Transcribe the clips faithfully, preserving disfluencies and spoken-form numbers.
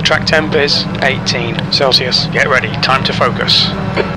track temp is eighteen Celsius. Get ready, time to focus.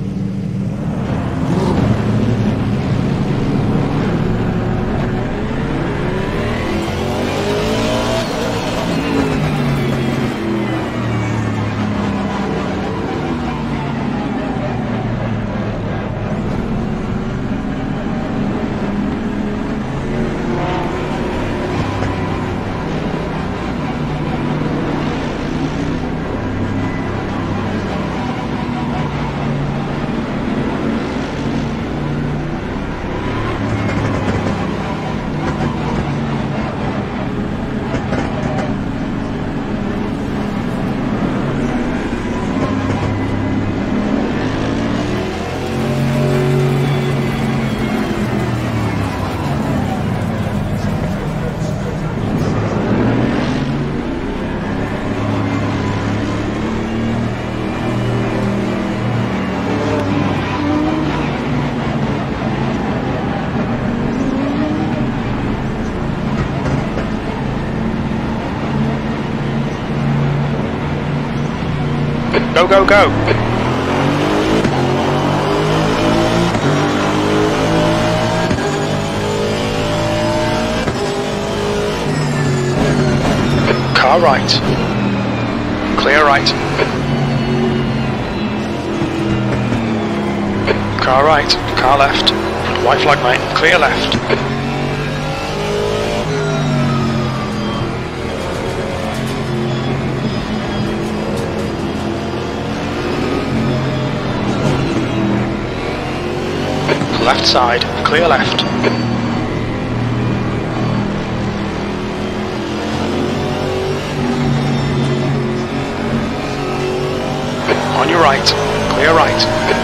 Go, go, go! Car right. Clear right. Car right. Car left. White flag, mate. Clear left. Left side, clear left. On your right, clear right.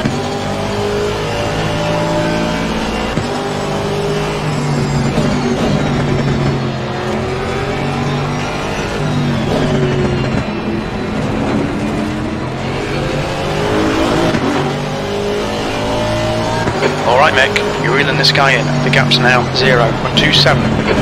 Alright Mick, you're reeling this guy in. The gap's now zero point two seven.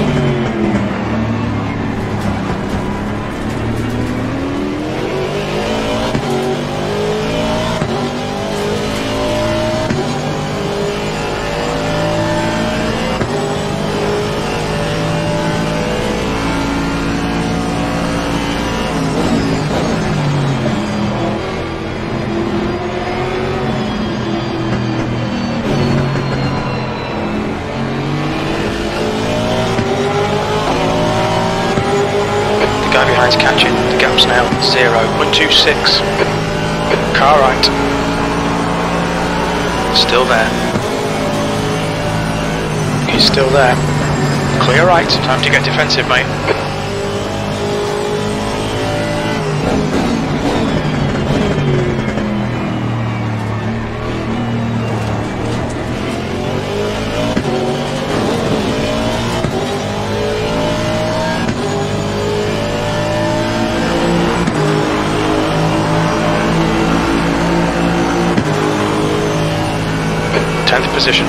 Guy behind's catching, the gap's now zero point two six. Car right. Still there. He's still there. Clear right, time to get defensive, mate. tenth position.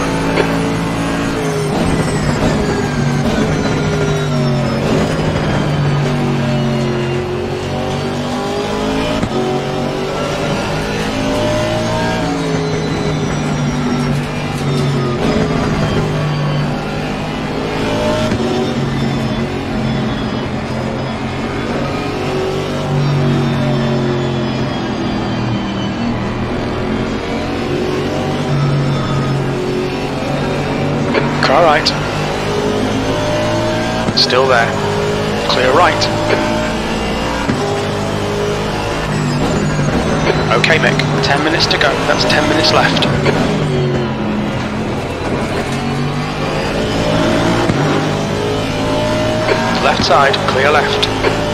Car right. Still there. Clear right. Okay Mick, ten minutes to go. That's ten minutes left. Left side, clear left.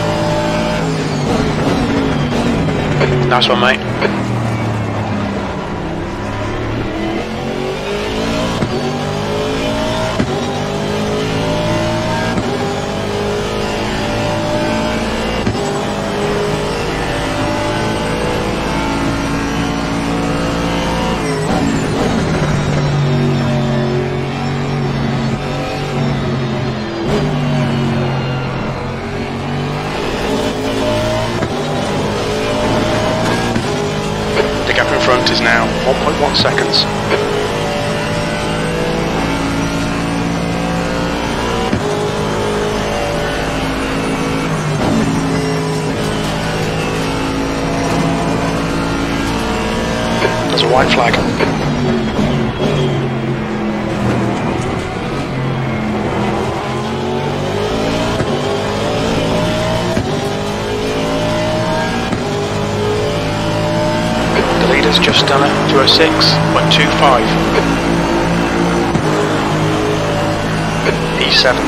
Nice one, mate. front is now one point one seconds. There's a white flag. The leader's just done a two oh six point two five. E seven.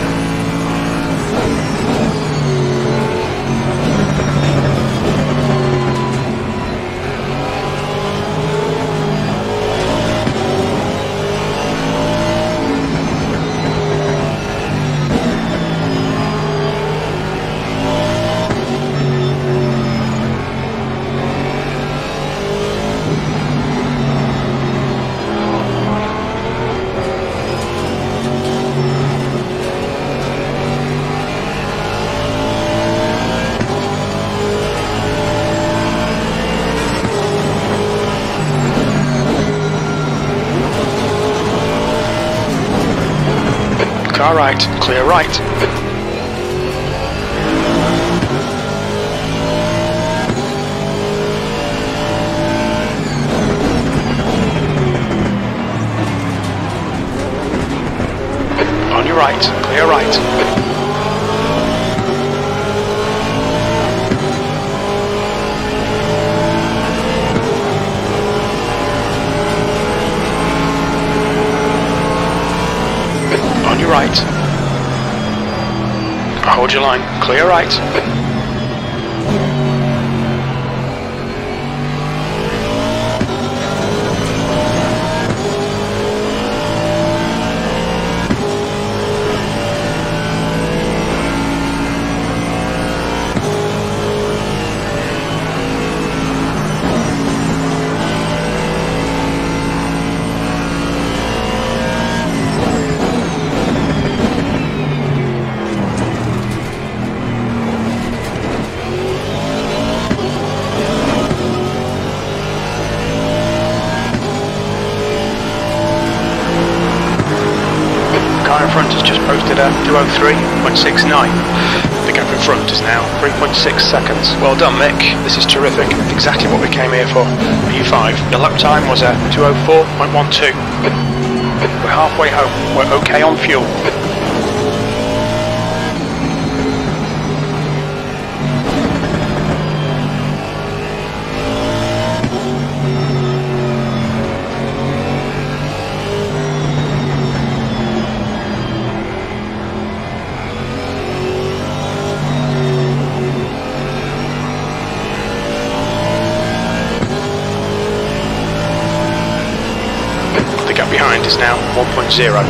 Car right, clear right. On your right, clear right. Right. Hold your line. Clear right. Car in front has just posted a two oh three point six nine. The gap in front is now three point six seconds. Well done, Mick. This is terrific. Exactly what we came here for. P five. Your lap time was a two oh four point one two. We're halfway home. We're okay on fuel. The gap behind is now one point zero.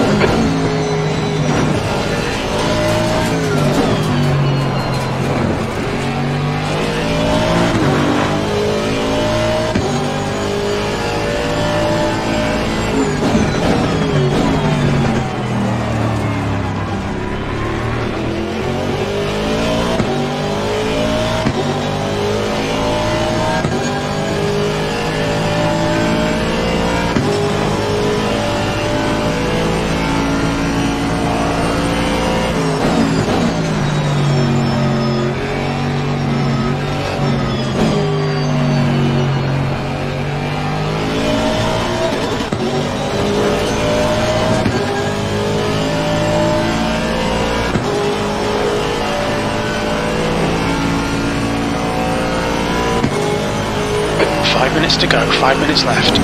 Five minutes to go, five minutes left.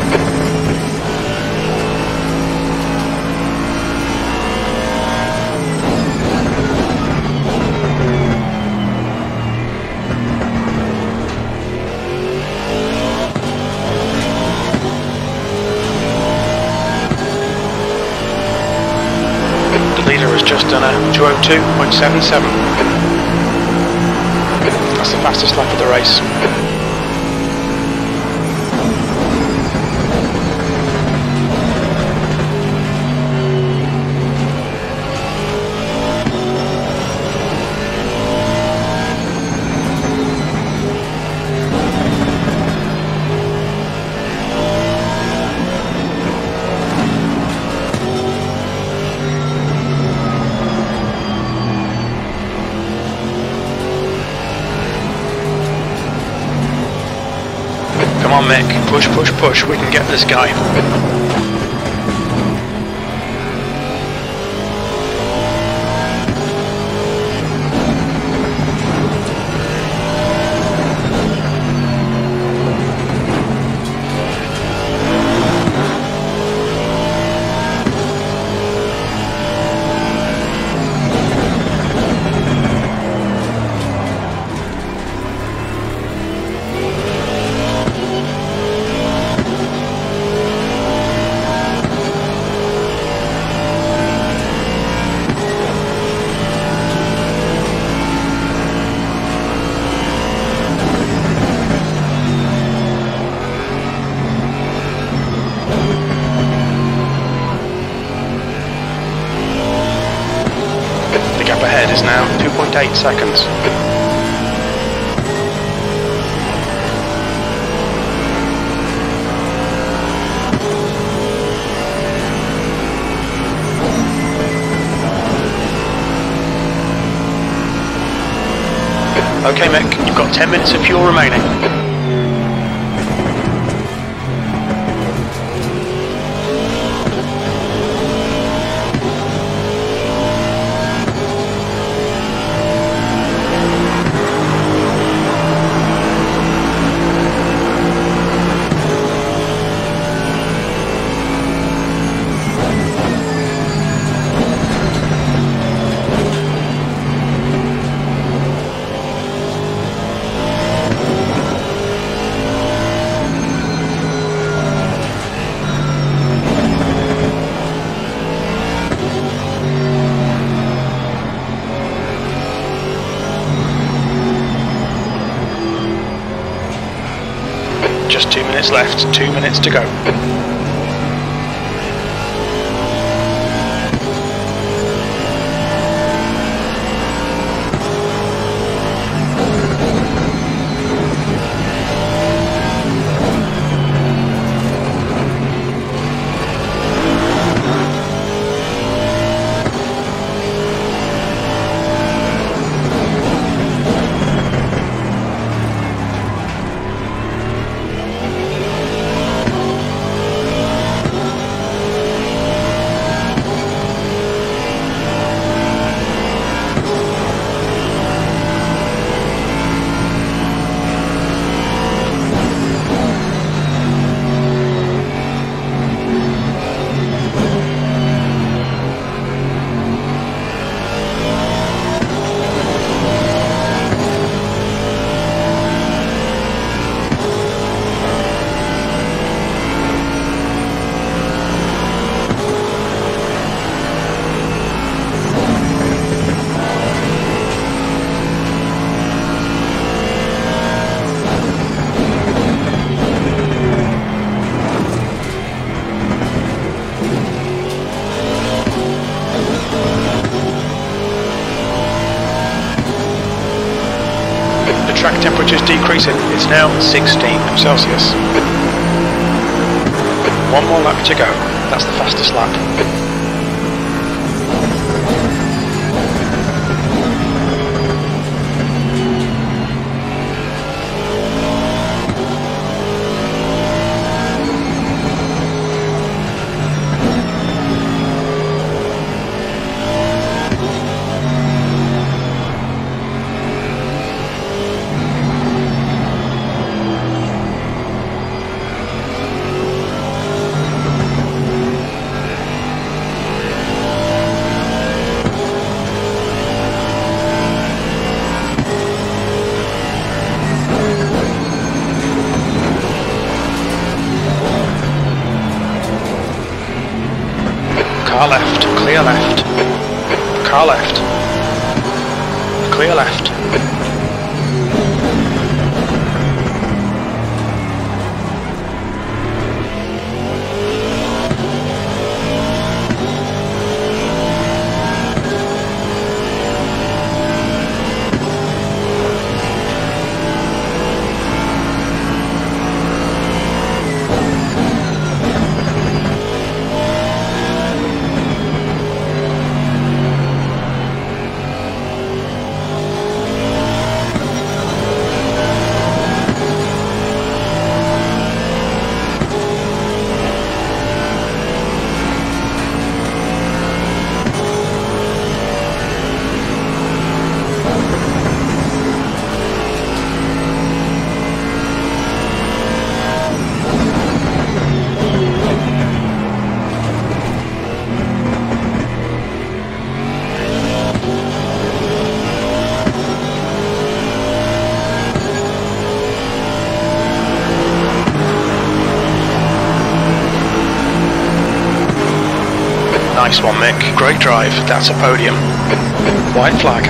The leader has just done a two oh two point seven seven. That's the fastest lap of the race. Mick. Push, push, push. We can get this guy. Ahead is now two point eight seconds. Okay Mick, you've got ten minutes of fuel remaining. Just two minutes left, two minutes to go. Track temperature is decreasing, it's now sixteen Celsius. One more lap to go, that's the fastest lap. Car left, clear left. Car left. Clear left. Nice one, Mick. Great drive. That's a podium. White flag.